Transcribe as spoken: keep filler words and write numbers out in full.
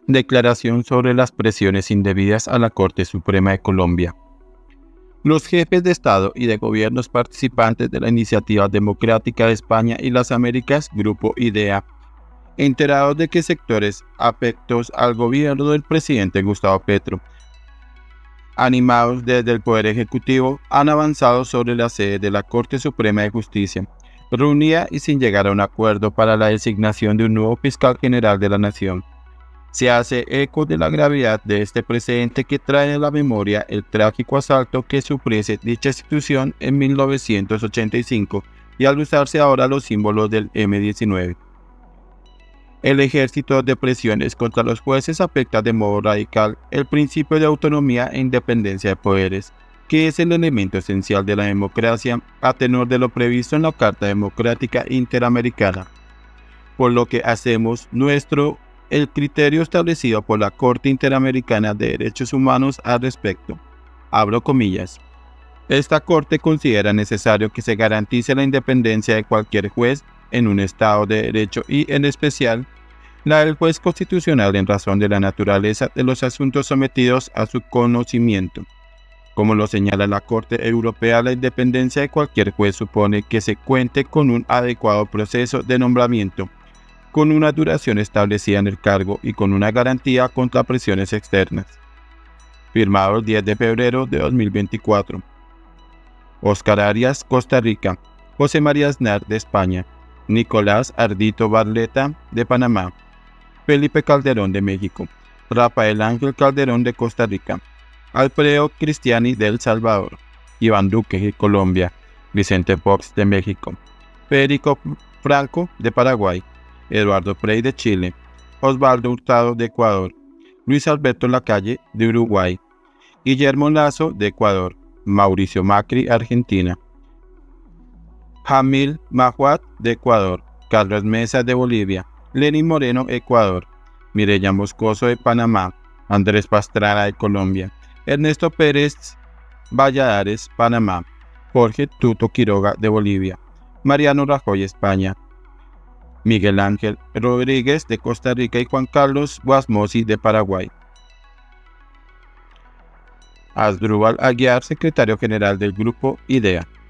Declaración sobre las presiones indebidas a la Corte Suprema de Colombia. Los jefes de Estado y de gobiernos participantes de la Iniciativa Democrática de España y las Américas, Grupo IDEA, enterados de que sectores afectos al gobierno del presidente Gustavo Petro, animados desde el Poder Ejecutivo, han avanzado sobre la sede de la Corte Suprema de Justicia, reunida y sin llegar a un acuerdo para la designación de un nuevo fiscal general de la Nación. Se hace eco de la gravedad de este precedente que trae a la memoria el trágico asalto que sufriese dicha institución en mil novecientos ochenta y cinco y al usarse ahora los símbolos del eme diecinueve. El ejército de presiones contra los jueces afecta de modo radical el principio de autonomía e independencia de poderes, que es el elemento esencial de la democracia a tenor de lo previsto en la Carta Democrática Interamericana, por lo que hacemos nuestro el criterio establecido por la Corte Interamericana de Derechos Humanos al respecto. Abro comillas. Esta Corte considera necesario que se garantice la independencia de cualquier juez en un Estado de Derecho y, en especial, la del juez constitucional en razón de la naturaleza de los asuntos sometidos a su conocimiento. Como lo señala la Corte Europea, la independencia de cualquier juez supone que se cuente con un adecuado proceso de nombramiento, con una duración establecida en el cargo y con una garantía contra presiones externas. Firmado el diez de febrero de dos mil veinticuatro. Oscar Arias, Costa Rica. José María Aznar, de España. Nicolás Ardito Barleta, de Panamá. Felipe Calderón, de México. Rafael Ángel Calderón, de Costa Rica. Alfredo Cristiani, de El Salvador. Iván Duque, de Colombia. Vicente Fox, de México. Federico Franco, de Paraguay. Eduardo Frei, de Chile. Osvaldo Hurtado, de Ecuador. Luis Alberto Lacalle, de Uruguay. Guillermo Lazo, de Ecuador. Mauricio Macri, Argentina. Jamil Mahuad, de Ecuador. Carlos Mesa, de Bolivia. Lenín Moreno, Ecuador. Mireya Moscoso, de Panamá. Andrés Pastrana, de Colombia. Ernesto Pérez Valladares, Panamá. Jorge Tuto Quiroga, de Bolivia. Mariano Rajoy, España. Miguel Ángel Rodríguez, de Costa Rica, y Juan Carlos Guasmosi, de Paraguay. Asdrúbal Aguiar, secretario general del Grupo IDEA.